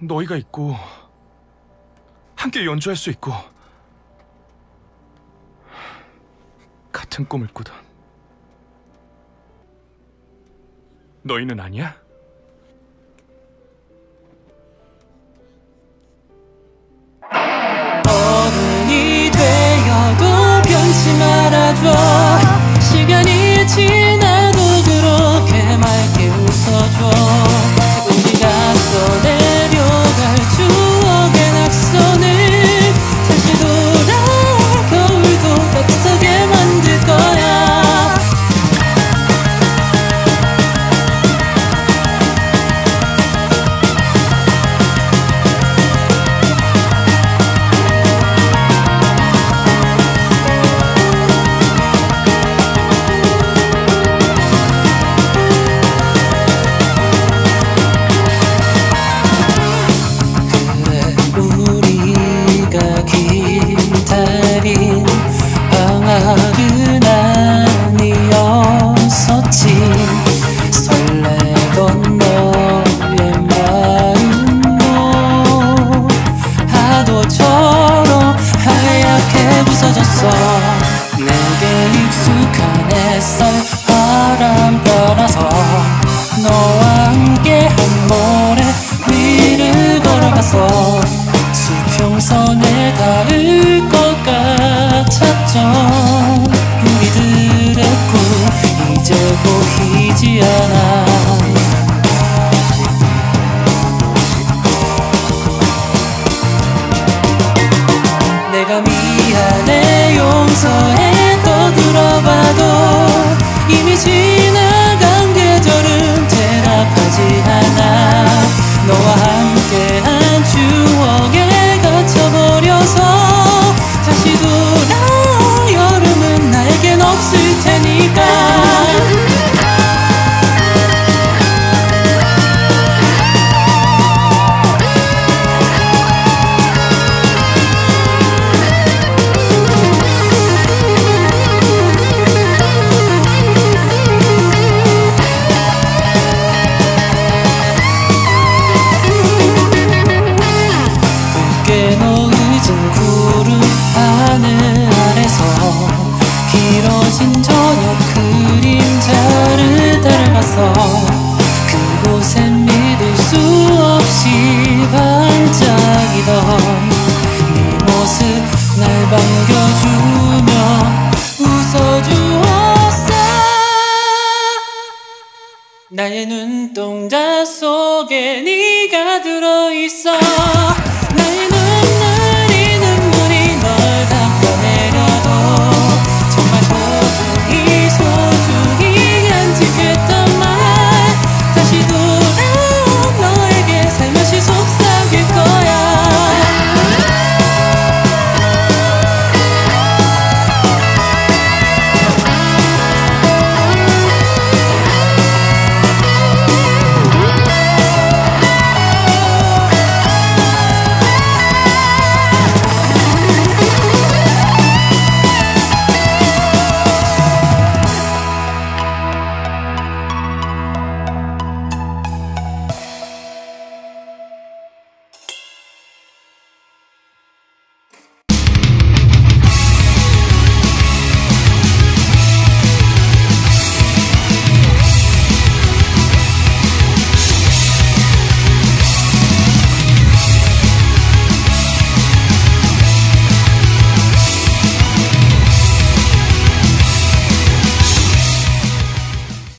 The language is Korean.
너희가 있고 함께 연주할 수 있고 같은 꿈을 꾸던 너희는 아니야? 어른이 되어도 변치 말아줘. 시간이 지나도 그렇게 맑게 웃어줘. 우리가 써내려갈 추억의 낙선을 다시 돌아 겨울도 따뜻하게 만들 거야. 기다린 방학은 아니었었지. 설레던 너의 마음도 파도처럼 하얗게 부서졌어. 내게 익숙한 햇살 바람 따라서 너와 함께 한 모래 위를 걸어갔어. 수평선에 닿을 것 같았던 우리들의 꿈 이제 보이지 않아. 내가 미안해 용서해 떠들어봐도 이미 지나간 계절은 되라하지 않아. 너와 함께한 추억에 갇혀버려서 다시 돌아 여름은 나에겐 없을 테니까. 늦은 구름 하늘 아래서 길어진 저녁 그림자를 따라가서 그곳엔 믿을 수 없이 반짝이던 네 모습 날 반겨주며 웃어주었어. 나의 눈동자 속에 네가 들어있어. 나의 눈